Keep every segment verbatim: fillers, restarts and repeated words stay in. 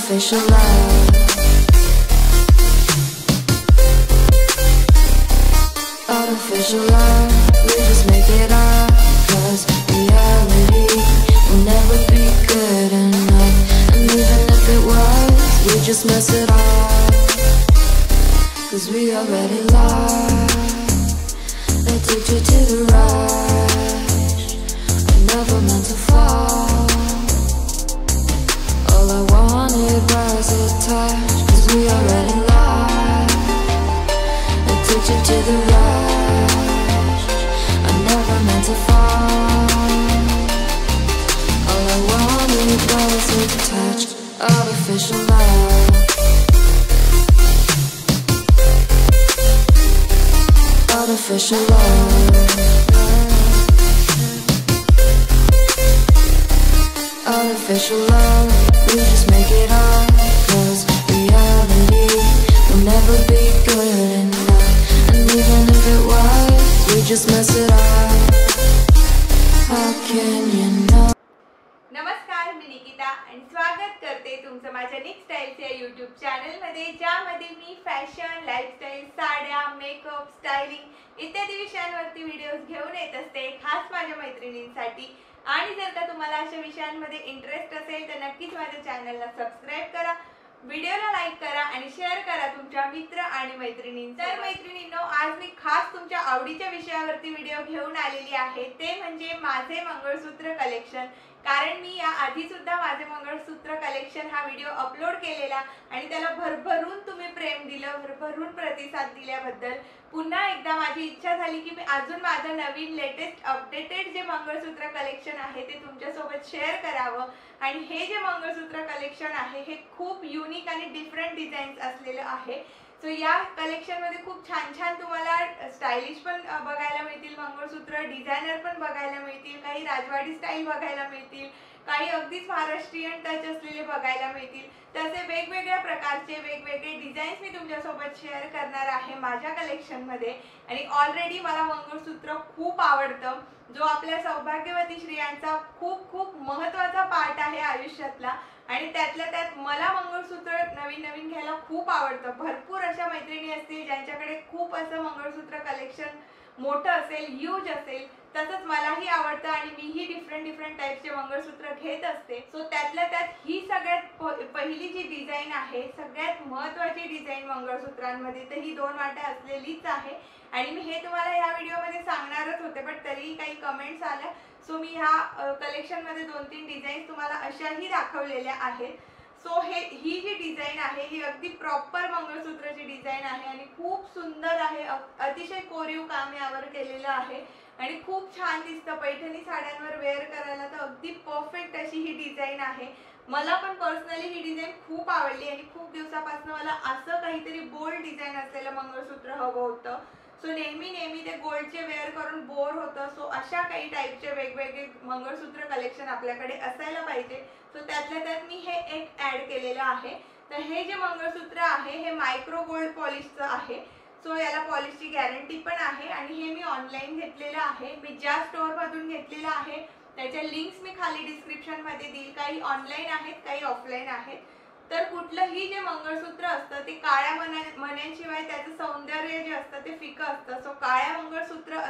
artificial love. Artificial love, we just make it up, cause reality will never be good enough. And even if it was, we just mess it up, cause we already lost. Addicted to the rush, I never meant to fall. All I wanted was a touch, cause we already lost. Addicted to the rush, I never meant to fall. All I wanted was a touch, artificial love. Artificial love. Artificial love, we just make it up, cause reality will never be good enough. And even if it was, we just mess it up. How can you know? नमस्कार, मी निकिता आणि स्वागत करते तुमचं माझ्या निक styles या YouTube चॅनलमध्ये, ज्यामध्ये मी फॅशन, लाईफस्टाईल, साड्या, मेकअप, स्टायलिंग इत्यादी विषयांवरती व्हिडिओज घेऊन येत असते, खास माझ्या मैत्रिणींसाठी. आणि जर का तुम्हाला अशा विषयांमध्ये इंटरेस्ट असेल तर नक्कीच माझ्या चॅनलला सबस्क्राइब करा, व्हिडिओला लाईक करा आणि शेअर करा तुमच्या मित्र आणि मैत्रिणींना. तर मैत्रिणींनो, आज मी खास तुमच्या आवडीच्या विषयावरती व्हिडिओ घेऊन आलेली आहे, ते म्हणजे माझे मंगळसूत्र कलेक्शन. कारण मी या आधी सुद्धा माझे मंगळसूत्र कलेक्शन हा व्हिडिओ अपलोड केलेला आणि त्याला भरभरून तुम्ही प्रेम दिलं, भरभरून प्रतिसाद दिल्याबद्दल पुन्हा एकदा माझी इच्छा झाली की मी अजून माझं नवीन लेटेस्ट अपडेटेड जे मंगळसूत्र कलेक्शन आहे ते तुमच्यासोबत शेअर करावं. आणि हे जे मंगळसूत्र कलेक्शन आहे हे खूप युनिक आणि डिफरंट डिझाईन्स असलेलं आहे. सो या कलेक्शन मध्ये खूप छान छान तुम्हाला स्टाइलिश पण बघायला मिळतील, मंगळसूत्र डिझायनर पण बघायला मिळतील, काही राजवाडी स्टाईल बघायला मिळतील, काही अगदीच महाराष्ट्रीयन टच असलेले बघायला मिळतील. तसे वेगवेगळ्या प्रकारचे वेगवेगळे डिझाईन्स मी तुमच्यासोबत शेअर करणार आहे माझ्या कलेक्शन मध्ये. आणि ऑलरेडी मला मंगळसूत्र खूप आवडतं, जो आपल्या सौभाग्यवती स्त्रियांचा खूप खूप महत्त्वाचा पार्ट आहे आयुष्यातला. आणि त्यातल्या त्यात मला मंगळसूत्र नवीन नवीन घ्यायला खूप आवडतं. भरपूर अशा मैत्रिणी असतील ज्यांच्याकडे खूप असं मंगळसूत्र कलेक्शन मोठं असेल, ह्यूज असेल. तसंच मलाही आवडतं आणि मीही डिफरंट डिफरंट टाईपचे मंगळसूत्र घेत असते. सो त्यातल्या त्यात ही सगळ्यात पहिली जी डिझाईन आहे, सगळ्यात महत्त्वाची डिझाईन मंगळसूत्रांमध्ये, तर ही दोन वाट्या असलेलीच आहे. आणि मी हे तुम्हाला ह्या व्हिडिओमध्ये सांगणारच होते, पण तरीही काही कमेंट्स आल्या, सो मी ह्या कलेक्शनमध्ये दोन तीन डिझाईन्स तुम्हाला अशाही दाखवलेल्या आहेत. सो हे ही जी डिझाईन आहे ही अगदी प्रॉपर मंगळसूत्राची डिझाईन आहे आणि खूप सुंदर आहे. अतिशय कोरीव काम यावर केलेलं आहे आणि खूप छान दिसतं. पैठणी साड्यांवर वेअर करायला तर अगदी परफेक्ट अशी ही डिझाईन आहे. मला पण पर्सनली ही डिझाईन खूप आवडली आणि खूप दिवसापासून मला असं काहीतरी बोल्ड डिझाईन असलेलं मंगळसूत्र हवं होतं. सो नेहमी नेहमी ते गोल्डचे वेअर करून बोर होतं. सो अशा काही टाईपचे वेगवेगळे मंगळसूत्र कलेक्शन आपल्याकडे असायला पाहिजे. सो त्यातल्या त्यात मी हे एक ॲड केलेलं आहे. तर हे जे मंगळसूत्र आहे हे मायक्रो गोल्ड पॉलिशचं आहे. सो याला पॉलिशची गॅरंटी पण आहे आणि हे मी ऑनलाईन घेतलेलं आहे. मी ज्या स्टोअरमधून घेतलेलं आहे त्याच्या लिंक्स मी खाली डिस्क्रिप्शनमध्ये देईल. काही ऑनलाईन आहेत, काही ऑफलाईन आहेत. तर कुठलंही जे मंगळसूत्र असतं ते काळ्या मण्या मण्यांशिवाय त्याचं सौंदर्य जे असतं ते फिकं असतं. सो काळ्या मंगळसूत्र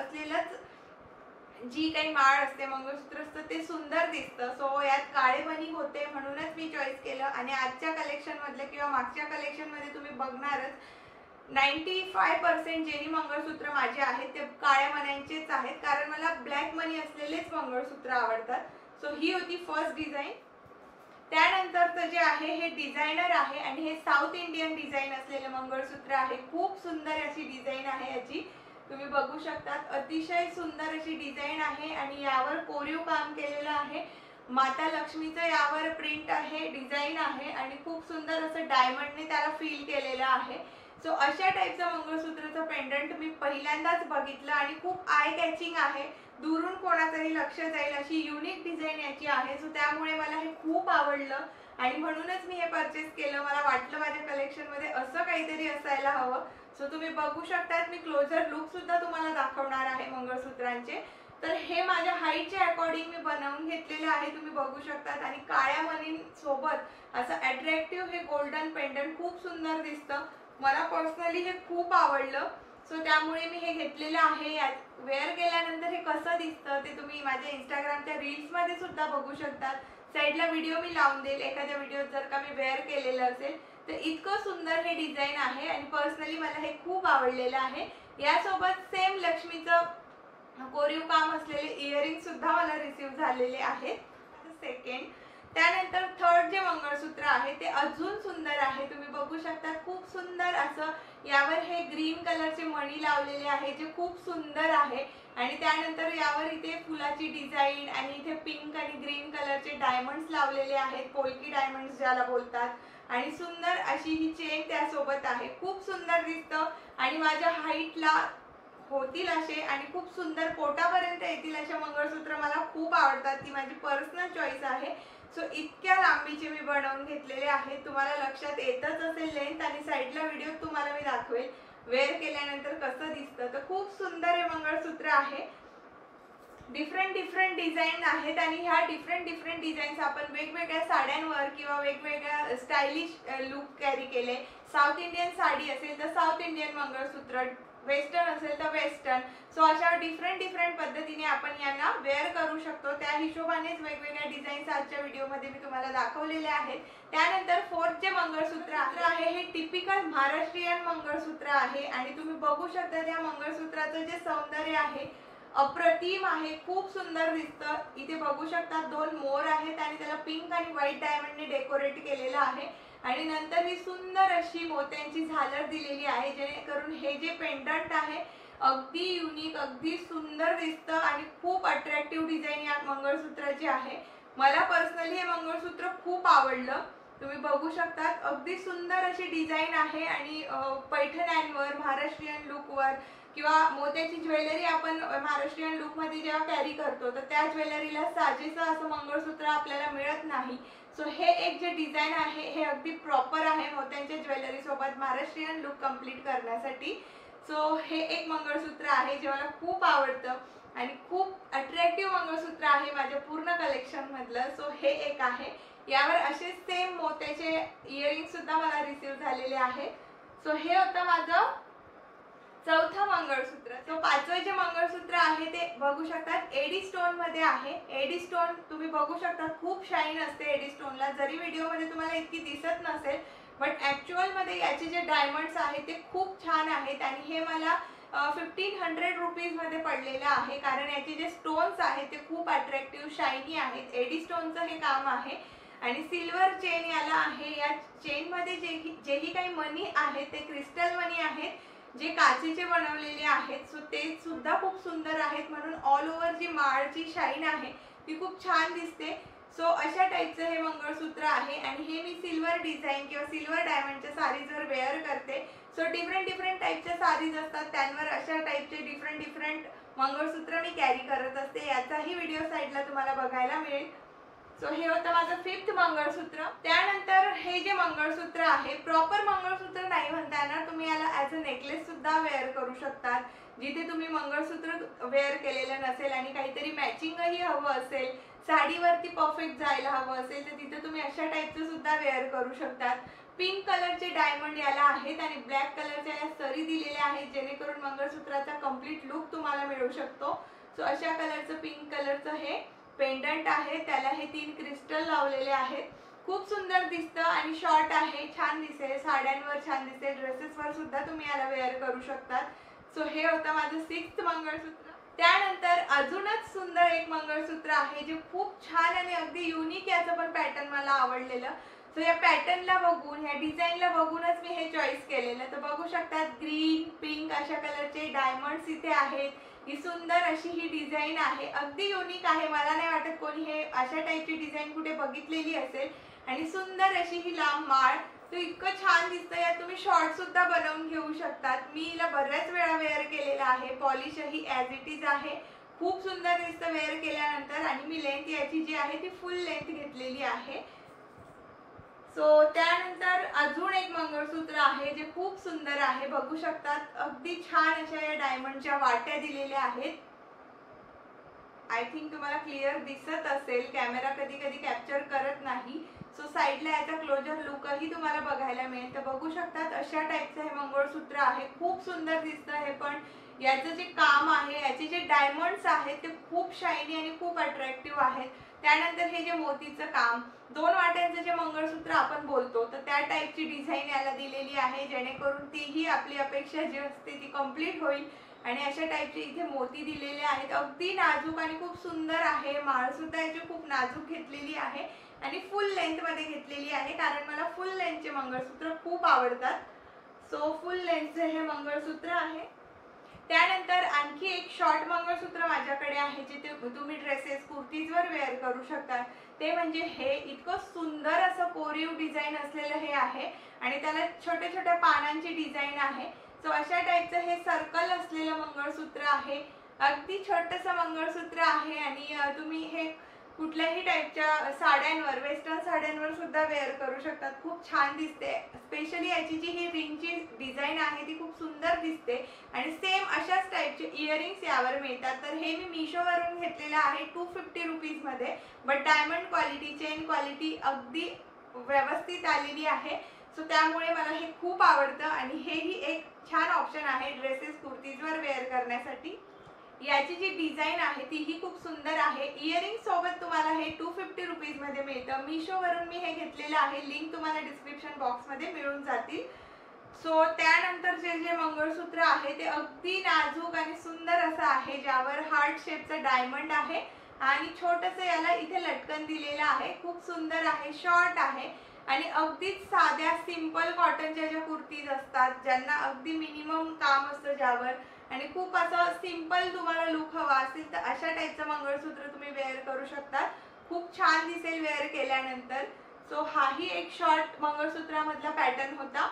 असलेलंच जी काही माळ असते, मंगळसूत्र असतं ते सुंदर दिसतं. सो यात काळे मणी होते म्हणूनच मी चॉईस केलं. आणि आजच्या कलेक्शनमधलं किंवा मागच्या कलेक्शनमध्ये तुम्ही बघणारच नाईन्टी फाय पर्सेंट जेनी मंगळसूत्र माझे आहेत ते काळ्या मण्यांचेच आहेत, कारण मला ब्लॅक मनी असलेलेच मंगळसूत्र आवडतात. सो ही होती फर्स्ट डिझाईन. त्यानंतरचं जे आहे हे डिझायनर आहे आणि हे साऊथ इंडियन डिझाईन असलेलं मंगळसूत्र आहे. खूप सुंदर अशी डिझाईन आहे याची, तुम्ही बघू शकतात. अतिशय सुंदर अशी डिझाईन आहे आणि यावर कोरीव काम केलेलं आहे. माता लक्ष्मीचं यावर प्रिंट आहे, डिझाईन आहे आणि खूप सुंदर असं डायमंडने त्याला फिल केलेलं आहे. सो अशा टाईपचं मंगळसूत्राचं पेंडंट मी पहिल्यांदाच बघितलं आणि खूप आय कॅचिंग आहे. दुरून कोणाचंही लक्ष जाईल अशी युनिक डिझाईन याची आहे. सो त्यामुळे मला हे खूप आवडलं आणि म्हणूनच मी हे परचेस केलं. मला वाटलं माझ्या कलेक्शनमध्ये असं काहीतरी असायला हवं. सो तुम्ही बघू शकतात, मी क्लोजर लुक सुद्धा तुम्हाला दाखवणार आहे मंगळसूत्रांचे. तर हे माझ्या हाईटच्या अकॉर्डिंग मी बनवून घेतलेलं आहे, तुम्ही बघू शकतात। आणि काळ्या मणींसोबत असं अट्रॅक्टिव्ह हे गोल्डन पेंडंट खूप सुंदर दिसतं, मला पर्सनली हे खूप आवडलं। सो त्यामुळे मी हे घेतलेलं आहे। वेअर केल्यानंतर हे कसं दिसतं ते तुम्ही माझ्या इंस्टाग्रामच्या रील्समध्ये सुद्धा बघू शकतात, साईडला व्हिडिओ मी लावून देईल, एखाद्या व्हिडिओत जर का मी वेअर केलेलं असेल तर। इतकं सुंदर हे डिझाईन आहे आणि पर्सनली मला हे खूप आवडलेलं आहे। यासोबत सेम लक्ष्मीचं कोरीव काम असलेले इयरिंग सुद्धा मला रिसीव झालेले आहेत। सेकंड, त्यानंतर थर्ड जे मंगळसूत्र आहे ते अजून सुंदर आहे, तुम्ही बघू शकता खूप सुंदर असं यावर हे ग्रीन कलरचे मणी लावलेले आहे जे खूप सुंदर आहे। आणि त्यानंतर यावर इथे फुलाची डिझाईन आणि इथे पिंक आणि ग्रीन कलरचे डायमंड्स लावलेले आहेत, पोल्की डायमंड्स ज्याला बोलतात। आणि सुंदर अशी ही चेन त्यासोबत आहे, खूप सुंदर दिसतं आणि माझ्या हाईटला होतील असे आणि खूप सुंदर पोटापर्यंत येतील असे मंगळसूत्र मला खूप आवडतात, ती माझी पर्सनल चॉईस आहे। सो इतक्या लांबीचे मी बनवून घेतलेले आहेत, तुम्हाला लक्षात येतच असेल लेंथ, आणि साईडला व्हिडिओ तुम्हाला मी दाखवेल वेअर केल्यानंतर कसं दिसतं। तर खूप सुंदर हे मंगळसूत्र आहे, डिफरंट डिफरंट डिझाईन आहेत आणि ह्या डिफरंट डिफरंट डिझाईन्स आपण वेगवेगळ्या साड्यांवर किंवा वेगवेगळ्या स्टायलिश लुक कॅरी केले। साऊथ इंडियन साडी असेल तर साऊथ इंडियन मंगळसूत्र, वेस्टर्न असेल तर वेस्टर्न, सो अशा डिफरंट डिफरंट पद्धतीने आपण यांना वेअर करू शकतो। त्या हिशोबानेच वेगवेगळ्या डिझाईन्स आजच्या व्हिडिओमध्ये मी तुम्हाला दाखवलेले आहेत। त्यानंतर फोर्थ जे मंगळसूत्र आहे हे टिपिकल महाराष्ट्रीयन मंगळसूत्र आहे आणि तुम्ही बघू शकता त्या मंगळसूत्राचं जे सौंदर्य आहे अप्रतिम आहे, खूप सुंदर दिसतं। इथे बघू शकता दोन मोर आहेत आणि त्याला पिंक आणि व्हाईट डायमंडने डेकोरेट केलेलं आहे आणि नंतर ही सुंदर अशी मोत्यांची झालर दिलेली आहे, जेणेकरून हे जे पेंडंट आहे अगदी युनिक, अगदी सुंदर दिसतं आणि खूप अट्रॅक्टिव्ह डिझाईन या मंगळसूत्राची आहे। मला पर्सनली हे मंगळसूत्र खूप आवडलं, तुम्ही बघू शकता अगदी सुंदर अशी डिझाईन आहे आणि पैठण्यांवर, महाराष्ट्रीयन लुकवर किंवा मोत्याची ज्वेलरी आपण महाराष्ट्रीयन लुकमध्ये जेव्हा कॅरी करतो तर त्या ज्वेलरीला साजेसं असं मंगळसूत्र आपल्याला मिळत नाही। सो हे एक जे डिझाईन आहे हे अगदी प्रॉपर आहे मोत्यांच्या ज्वेलरी सोबत महाराष्ट्रीयन लुक कंप्लीट करण्यासाठी। सो हे एक मंगळसूत्र आहे जे मला खूप आवडतं आणि खूप अट्रॅक्टिव्ह मंगळसूत्र आहे माझ्या पूर्ण कलेक्शन मधलं। सो हे एक आहे, यावर असे सेम मोत्याचे इयरिंग सुद्धा मला रिसीव झालेले आहे। सो हे होतं माझं चौथं मंगळसूत्र। सो पाचवं जे मंगळसूत्र आहे ते बघू शकतात एडी स्टोन मध्ये आहे। एडी स्टोन तुम्ही बघू शकता खूप शाईन असते एडी स्टोनला, जरी व्हिडिओमध्ये तुम्हाला इतकी दिसत नसेल बट ॲक्च्युअल मध्ये याचे जे डायमंड्स आहेत ते खूप छान आहेत आणि हे मला फिफ्टीन हंड्रेड रुपीज मध्ये पडलेलं आहे, कारण याचे जे स्टोन्स आहेत ते खूप अट्रॅक्टिव्ह शायनी आहेत। एडी स्टोनचं हे काम आहे आणि सिल्वर चेन याला आहे। या चेन मध्ये जे जेही काही मनी आहेत ते क्रिस्टल मनी आहेत जे काचेचे बनवलेले आहेत। सो ते सुद्धा खूप सुंदर आहेत, म्हणून ऑल ओव्हर जी माळची शाईन आहे ती खूप छान दिसते। सो अशा टाईपचं हे मंगळसूत्र आहे आणि हे मी सिल्वर डिझाईन किंवा सिल्वर डायमंडच्या साडीजवर वेअर करते। सो डिफरंट डिफरंट टाईपच्या साडीज असतात त्यांवर अशा टाईपचे डिफरंट डिफरंट मंगळसूत्र मी कॅरी करत असते, याचाही व्हिडिओ साईडला तुम्हाला बघायला मिळेल। सो हे होतं माझं फिफ्थ मंगळसूत्र। त्यानंतर हे जे मंगळसूत्र आहे प्रॉपर मंगळसूत्र नाही म्हणता येणार, तुम्ही याला ॲज अ नेकलेस सुद्धा वेअर करू शकतात। जिथे तुम्ही मंगळसूत्र वेअर केलेलं नसेल आणि काहीतरी मॅचिंगही हवं असेल, साडीवरती परफेक्ट जायला हवं असेल तर तिथे तुम्ही अशा टाईपचं सुद्धा वेअर करू शकतात। पिंक कलरचे डायमंड याला आहेत आणि ब्लॅक कलरच्या या सरी दिलेल्या आहेत, जेणेकरून मंगळसूत्राचा कंप्लीट लुक तुम्हाला मिळू शकतो। सो अशा कलरचं पिंक कलरचं हे पेंडंट आहे, त्याला हे तीन क्रिस्टल लावलेले आहेत, खूप सुंदर दिसतं आणि शॉर्ट आहे, छान दिसेल, साड्यांवर छान दिसेल, ड्रेसेसवर सुद्धा तुम्ही याला वेअर करू शकतात। सो हे होतं माझं सिक्स्थ मंगळसूत्र। त्यानंतर अजूनच सुंदर एक मंगळसूत्र आहे जे खूप छान आणि अगदी युनिक याचं पण पॅटर्न मला आवडलेलं। सो या पॅटर्नला बघून, या डिझाईनला बघूनच मी हे चॉईस केलेलं। तर बघू शकतात ग्रीन पिंक अशा कलरचे डायमंड्स इथे आहेत, ही सुंदर अशी ही डिझाईन आहे, अगदी युनिक आहे, मला नाही वाटत कोणी हे अशा टाईपची डिझाईन कुठे बघितलेली असेल। आणि सुंदर अशी ही लांब माळ, तो इतकं छान दिसतं, यात तुम्ही शॉर्ट सुद्धा बनवून घेऊ शकतात। मी हिला बऱ्याच वेळा वेअर केलेला आहे, पॉलिशही ॲज इट इज आहे, खूप सुंदर दिसतं वेअर केल्यानंतर आणि मी लेंथ याची जी आहे ती फुल लेंथ घेतलेली आहे। सो त्यानंतर अजून एक मंगळसूत्र आहे जे खूप सुंदर आहे, बघू शकतात अगदी छान अशा या डायमंडच्या वाट्या दिलेल्या आहेत आय थिंक तुम्हाला क्लिअर दिसत असेल, कॅमेरा कधी कधी कॅप्चर करत नाही. सो साईडला याचा क्लोजर लुकही तुम्हाला बघायला मिळेल. तर बघू शकतात अशा टाईपचं हे मंगळसूत्र आहे. खूप सुंदर दिसतं हे, पण याचं जे काम आहे, याचे जे डायमंड्स आहेत ते खूप शायनी आणि खूप अट्रॅक्टिव्ह आहेत. त्यानंतर हे जे मोतीचं काम, दोन वाट्यांचं जे मंगळसूत्र आपण बोलतो तर त्या टाईपची डिझाईन याला दिलेली आहे, जेणेकरून तीही आपली अपेक्षा जी असते ती कंप्लीट होईल. आणि अशा टाईपचे इथे मोती दिलेले आहेत. अगदी नाजूक आणि खूप सुंदर आहे. माळ सुद्धा याची खूप नाजूक घेतलेली आहे आणि फुल लेंथ मध्ये घेतलेली आहे, कारण मला फुल लेंथचे मंगळसूत्र खूप आवडतात. सो फुल लेंथचे हे मंगळसूत्र आहे. त्यानंतर आणखी एक शॉर्ट मंगळसूत्र माझ्याकडे आहे, जे तुम्ही ड्रेसेस कुर्तीजवर वेअर करू शकता. ते म्हणजे हे इतकं सुंदर असं कोरीव डिझाईन असलेलं हे आहे आणि त्याला छोट्या छोट्या पानांची डिझाईन आहे. सो अशा टाईपचं हे सर्कल असलेलं मंगळसूत्र आहे. अगदी छोटंसं मंगळसूत्र आहे आणि तुम्ही हे कुठल्याही टाईपच्या साड्यांवर, वेस्टर्न साड्यांवर सुद्धा वेअर करू शकतात. खूप छान दिसते. स्पेशली याची जी ही रिंगची डिझाईन आहे ती खूप सुंदर दिसते आणि सेम अशाच टाईपचे इयरिंग्स यावर मिळतात. तर हे मी मिशोवरून घेतलेलं आहे टू फिफ्टी रुपीजमध्ये, but diamond quality, chain quality अगदी व्यवस्थित आलेली आहे. सो त्यामुळे मला हे खूप आवडतं आणि हेही एक छान ऑप्शन आहे ड्रेसेस कुर्तीजवर वेअर करण्यासाठी. याची जी डिझाईन आहे तीही खूप सुंदर आहे. इयरिंग सोबत तुम्हाला हे टू फिफ्टी रुपीजमध्ये मिळतं. मिशोवरून मी हे घेतलेलं आहे. लिंक तुम्हाला डिस्क्रिप्शन बॉक्समध्ये मिळून जातील. सो त्यानंतर जे जे मंगळसूत्र आहे ते अगदी नाजूक आणि सुंदर असं आहे, ज्यावर हार्ट शेपचं डायमंड आहे आणि छोटंसं याला इथे लटकन दिलेलं आहे. खूप सुंदर आहे, शॉर्ट आहे आणि अगदीच साध्या सिंपल कॉटनच्या ज्या कुर्तीज असतात, ज्यांना अगदी मिनिमम काम असतं ज्यावर, आणि खूप असं सिंपल तुम्हाला लुक हवा असेल तर अशा टाईपचं मंगळसूत्र तुम्ही वेअर करू शकता. खूप छान दिसेल वेअर केल्यानंतर. सो हाही एक शॉर्ट मंगळसूत्रामधला पॅटर्न होता.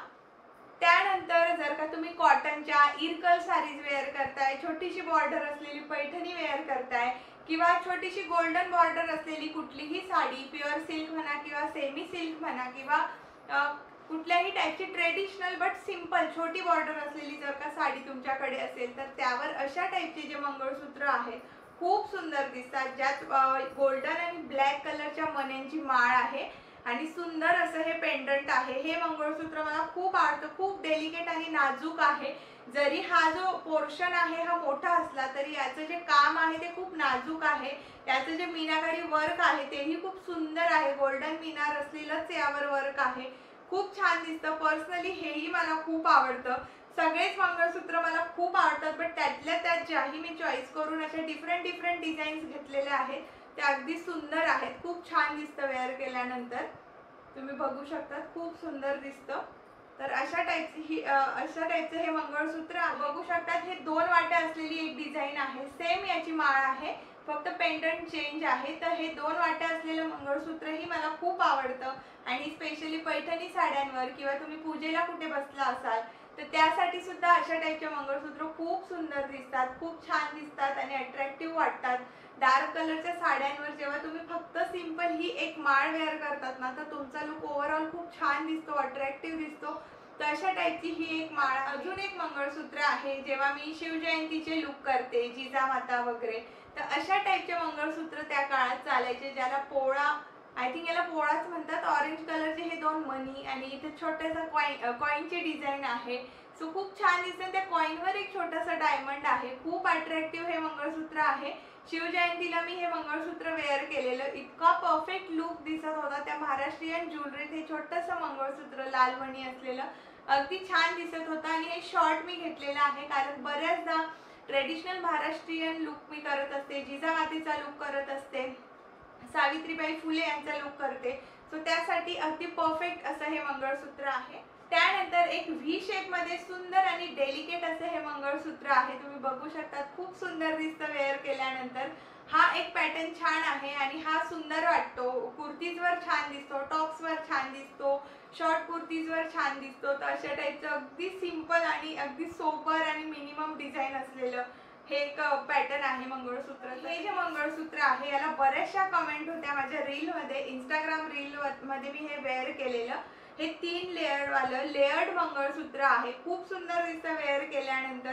त्यानंतर जर का तुम्ही कॉटनच्या इरकल साडीज वेअर करताय, छोटीशी बॉर्डर असलेली पैठणी वेअर करताय किंवा छोटीशी गोल्डन बॉर्डर असलेली कुठलीही साडी, प्युअर सिल्क म्हणा किंवा सेमी सिल्क म्हणा किंवा कुठल्याही टाईपची ट्रेडिशनल बट सिंपल छोटी बॉर्डर असलेली जर का साडी तुमच्याकडे असेल तर त्यावर अशा टाईपचे जे मंगळसूत्र आहेत खूप सुंदर दिसतात, ज्यात गोल्डन आणि ब्लॅक कलरच्या मण्यांची माळ आहे आणि सुंदर असं हे पेंडंट आहे. हे मंगळसूत्र मला खूप आवडतं. खूप डेलिकेट आणि नाजूक आहे. जरी हा जो पोर्शन आहे हा मोठा असला तरी याचं जे काम आहे ते खूप नाजूक आहे. याचं जे मीनाकारी वर्क आहे तेही खूप सुंदर आहे. गोल्डन मीनार असलेलंच यावर वर्क आहे. खूप छान दिसतं. पर्सनली हेही मला खूप आवडतं. सगळेच मंगळसूत्र मला खूप आवडतात, बट त्यातल्या त्यात ज्याही मी चॉईस करून अशा डिफरंट डिफरंट डिझाईन्स घेतलेले आहेत ते अगदी सुंदर आहेत. खूप छान दिसतं वेअर केल्यानंतर. तुम्ही बघू शकता खूप सुंदर दिसतं. तर अशा टाईपची ही अशा टाईपचं हे मंगळसूत्र बघू शकतात. हे दोन वाट्या असलेली एक डिझाईन आहे. सेम याची माळ आहे, फक्त पेंडंट चेंज आहे. तर हे दोन वाट्या असलेलं मंगळसूत्रही मला खूप आवडतं आणि स्पेशली पैठणी साड्यांवर किंवा तुम्ही पूजेला कुठे बसला असाल तर त्यासाठी सुद्धा अशा टाईपचे मंगळसूत्र खूप सुंदर दिसतात, खूप छान दिसतात आणि अट्रॅक्टिव्ह वाटतात. डार्क कलरच्या साड्यांवर जेव्हा तुम्ही फक्त सिंपल ही एक माळ वेअर करतात ना तर तुमचा लुक ओव्हरऑल खूप छान दिसतो, अट्रॅक्टिव्ह दिसतो. तर अशा टाईपची ही एक माळ. अजून एक मंगळसूत्र आहे, जेव्हा मी शिवजयंतीचे लुक करते, जिजामाता वगैरे, तर अशा टाईपचे मंगळसूत्र त्या काळात चालायचे, ज्याला पोळा, आय थिंक याला पोळाच म्हणतात. ऑरेंज कलरचे हे दोन मनी आणि इथे छोटासा कॉइन कॉइनची डिझाईन आहे. सो खूप छान दिसतं. त्या कॉइनवर एक छोटासा डायमंड आहे. खूप अट्रॅक्टिव्ह हे मंगळसूत्र आहे. शिवजयंतीला मी हे मंगळसूत्र वेअर केलेलं. इतका परफेक्ट लुक दिसत होता. त्या महाराष्ट्रीयन ज्वेलरीत हे छोटंसं मंगळसूत्र लाल मणी असलेलं अगदी छान दिसत होतं आणि हे शॉर्ट मी घेतलेलं आहे, कारण बऱ्याचदा ट्रेडिशनल महाराष्ट्रीयन लुक मी करत असते, जिजामातीचा लुक करत असते, सावित्रीबाई फुले यांचा लुक करते. सो त्यासाठी अगदी परफेक्ट असं हे मंगळसूत्र आहे. त्यानंतर एक व्ही शेप मध्ये सुंदर आणि डेलिकेट असं हे मंगळसूत्र आहे. तुम्ही बघू शकता खूप सुंदर दिसतं वेअर केल्यानंतर. हा एक पॅटर्न छान आहे आणि हा सुंदर वाटतो. कुर्तीजवर छान दिसतो, टॉप्सवर छान दिसतो, शॉर्ट कुर्तीजवर छान दिसतो. तर अशा टाईपचं अगदी सिंपल आणि अगदी सोबर आणि मिनिमम डिझाईन असलेलं हे एक पॅटर्न आहे मंगळसूत्र. हे जे मंगळसूत्र आहे याला बऱ्याचशा कमेंट होत्या माझ्या रीलमध्ये, इंस्टाग्राम रील मध्ये मी हे वेअर केलेलं. हे तीन लेअर वालं लेअर्ड मंगळसूत्र आहे. खूप सुंदर दिसतं वेअर केल्यानंतर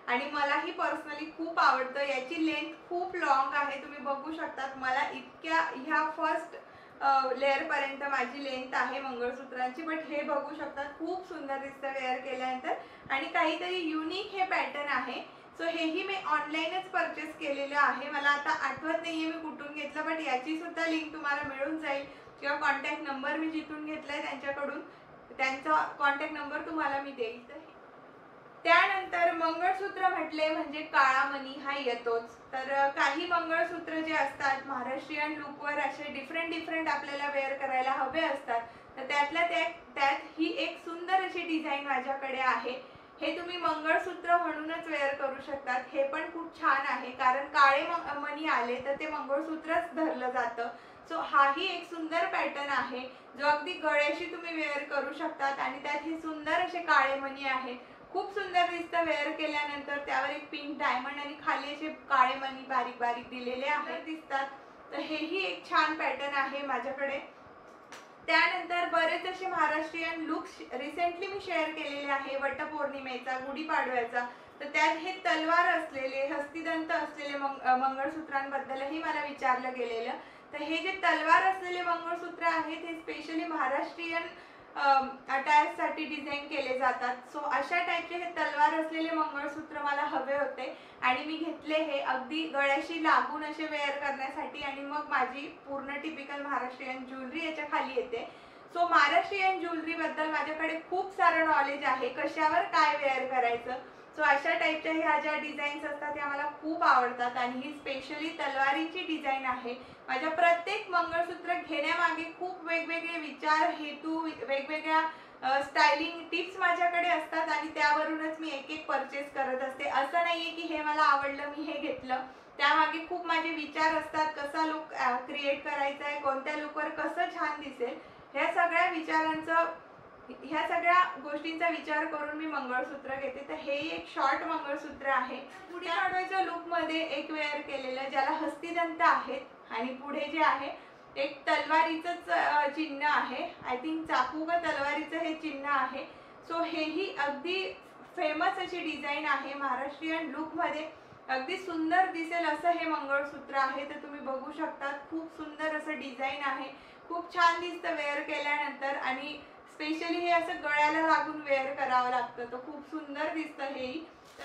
आणि मलाही पर्सनली खूप आवडतं. याची लेंथ खूप लॉंग आहे, तुम्ही बघू शकतात. मला इतक्या ह्या फर्स्ट लेअर पर्यंत माझी लेंथ आहे मंगळसूत्रांची, बट हे बघू शकतात खूप सुंदर दिसतं वेअर केल्यानंतर आणि काहीतरी युनिक हे पॅटर्न आहे. सो हेही मी ऑनलाईनच परचेस केलेलं आहे. मला आता आठवत नाहीये मी कुठून घेतलं, बट याची सुद्धा लिंक तुम्हाला मिळून जाईल किंवा कॉन्टॅक्ट नंबर मी जिथून घेतलाय त्यांच्याकडून त्यांचा कॉन्टॅक्ट नंबर तुम्हाला मी देईल. त्यानंतर मंगळसूत्र म्हटले म्हणजे काळा मणी हा येतोच. तर काही मंगळसूत्र जे असतात महाराष्ट्रीयन लुकवर असे डिफरंट डिफरंट आपल्याला वेअर करायला हवे असतात, तर त्यातल्या त्या त्यात ही एक सुंदर अशी डिझाईन माझ्याकडे आहे. हे तुम्ही मंगळसूत्र म्हणूनच वेअर करू शकतात. हे पण खूप छान आहे कारण काळे मणी आले तर ते मंगळसूत्रच धरलं जातं. सो हाही एक सुंदर पॅटर्न आहे जो अगदी गळ्याशी तुम्ही वेअर करू शकतात आणि त्यात हे सुंदर असे काळे मणी आहेत. खूप सुंदर दिसतं वेअर केल्यानंतर. त्यावर एक पिंक डायमंड आणि खाली असे काळे मणी बारीक बारीक दिलेले आहेत दिसतात. तर हेही एक छान पॅटर्न आहे माझ्याकडे. त्यानंतर बरेच असे महाराष्ट्रीयन लुक्स रिसेंटली मी शेअर केलेले आहे वटपौर्णिमेचा, गुढीपाडव्याचा. तर त्यात हे तलवार असलेले हस्तिदंत असलेले मंग मंगळसूत्रांबद्दलही मला विचारलं गेलेलं. तर हे जे तलवार असलेले मंगळसूत्र आहेत हे स्पेशली महाराष्ट्रीयन अटायर साठी डिझाईन केले जातात. सो अशा टाईपचे हे तलवार असलेले मंगळसूत्र मला हवे होते आणि मी घेतले हे अगदी गळ्याशी लागून असे वेअर करण्यासाठी आणि मग माझी पूर्ण टिपिकल महाराष्ट्रीयन ज्वेलरी याच्या खाली येते. सो महाराष्ट्रीयन ज्वेलरी बद्दल माझ्याकडे खूप सारं नॉलेज आहे, कशावर काय वेअर करायचं. सो अशा टाईपच्या ह्या ज्या डिझाईन्स असतात त्या मला खूप आवडतात आणि ही स्पेशली तलवारीची डिझाईन आहे. माझ्या प्रत्येक मंगळसूत्र घेण्यामागे खूप वेगवेगळे विचार, हेतू, वेगवेगळ्या स्टायलिंग टिप्स माझ्याकडे असतात आणि त्यावरूनच मी एक एक परचेस करत असते. असं नाहीये की हे मला आवडलं मी हे घेतलं. त्यामागे खूप माझे विचार असतात, कसा लुक क्रिएट करायचा आहे, कोणत्या लुकवर कसं छान दिसेल, ह्या सगळ्या विचारांचं ह्या सगळ्या गोष्टींचा विचार करून मी मंगळसूत्र घेते. तर हे एक शॉर्ट मंगळसूत्र आहे. गुढीपाडव्याच्या लुकमध्ये एक वेअर केलेलं ज्याला हस्तिदंत आहेत आणि पुढे जे आहे एक तलवारीचंच चिन्ह आहे. आय थिंक चाकू का तलवारीचं हे चिन्ह आहे. सो हेही अगदी फेमस अशी डिझाईन आहे. महाराष्ट्रीयन लुकमध्ये अगदी सुंदर दिसेल असं हे मंगळसूत्र आहे. तर तुम्ही बघू शकता खूप सुंदर असं डिझाईन आहे. खूप छान दिसतं वेअर केल्यानंतर आणि स्पेशली हे असं गळ्याला लागून वेअर करावं लागतं. तर खूप सुंदर दिसतं हेही.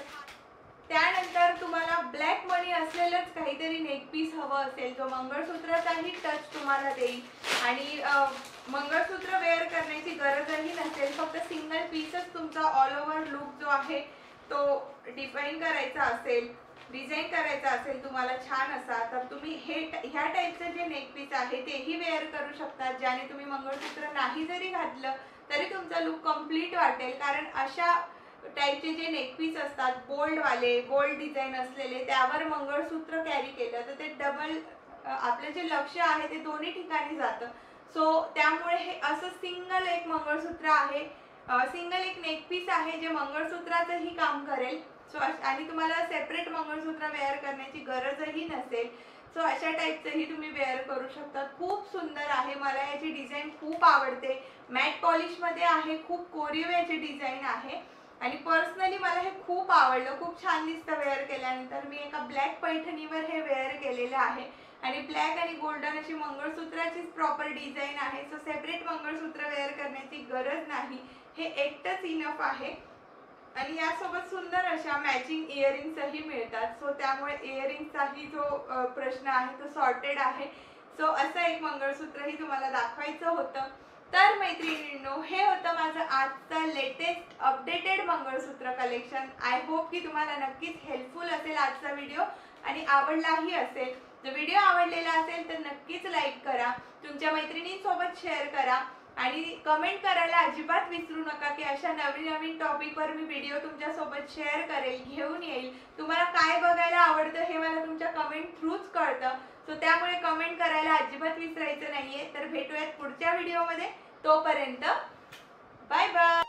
त्यानंतर तुम्हाला ब्लॅक मनी असलेलंच काहीतरी नेकपीस हवं असेल जो मंगळसूत्राचाही टच तुम्हाला देईल आणि मंगळसूत्र वेअर करण्याची गरजही नसेल, फक्त सिंगल पीसच तुमचा ऑल ओव्हर लुक जो आहे तो डिफाईन करायचा असेल, डिझाईन करायचा असेल तुम्हाला छान असा, तर तुम्ही हे ह्या टाईपचं जे नेकपीस आहे तेही वेअर करू शकता, ज्याने तुम्ही मंगळसूत्र नाही जरी घातलं तरी तुमचा लुक कम्प्लीट वाटेल. कारण अशा टाईपचे जे नेकपीस असतात बोल्डवाले, बोल्ड डिझाईन असलेले, त्यावर मंगळसूत्र कॅरी केलं तर ते डबल आपलं जे लक्ष आहे ते दोन्ही ठिकाणी जातं. सो त्यामुळे हे असं सिंगल एक मंगळसूत्र आहे, सिंगल एक नेकपीस आहे जे मंगळसूत्राचंही काम करेल. सो आणि तुम्हाला सेपरेट मंगळसूत्र वेअर करण्याची गरजही नसेल. सो अशा टाईपचंही तुम्ही वेअर करू शकता. खूप सुंदर आहे. मला याची डिझाईन खूप आवडते. मॅट पॉलिशमध्ये आहे, खूप कोरीव याची डिझाईन आहे आणि पर्सनली मला हे खूप आवडलं. खूप छान दिसतं वेअर केल्यानंतर. मी एका ब्लॅक पैठणीवर हे वेअर केलेलं आहे आणि ब्लॅक आणि गोल्डन अशी मंगळसूत्राचीच प्रॉपर डिझाईन आहे. सो सेपरेट मंगळसूत्र वेअर करण्याची गरज नाही, हे एकटंच इनफ आहे. आणि यासोबत सुंदर अशा मॅचिंग इयरिंग्सही मिळतात. सो त्यामुळे इयरिंग्सचाही जो प्रश्न आहे तो सॉर्टेड आहे. सो असं एक मंगळसूत्रही तुम्हाला दाखवायचं होतं. तर मैत्रिणींनो, हे होतं माझं आजचं latest updated mangalsutra collection. I hope की तुम्हाला नक्कीच हेल्पफुल असेल आजचा व्हिडिओ आणि आवडलाही असेल. जर व्हिडिओ आवडलेला असेल तर नक्कीच लाईक करा, तुमच्या मैत्रिणींसोबत शेअर करा आणि कमेंट करायला अजिबात विसरू नका की अशा नवीन नवीन टॉपिकवर मी व्हिडिओ तुमच्यासोबत शेअर करेल, घेऊन येईल. तुम्हाला काय बघायला आवडतं हे मला तुमच्या कमेंट थ्रूच कळतं. सो त्यामुळे कमेंट करायला अजिबात विसरायचं नाहीये. तर भेटूयात पुढच्या व्हिडिओमध्ये. तोपर्यंत bye bye.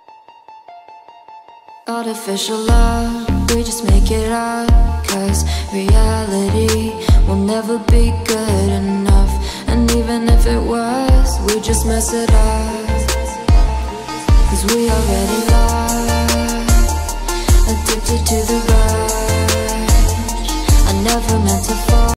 Artificial love, we just make it up, 'cause reality will never be good enough. And even if it was, we just mess it up, 'cause we already lost. addicted to the rush. I never meant to fall.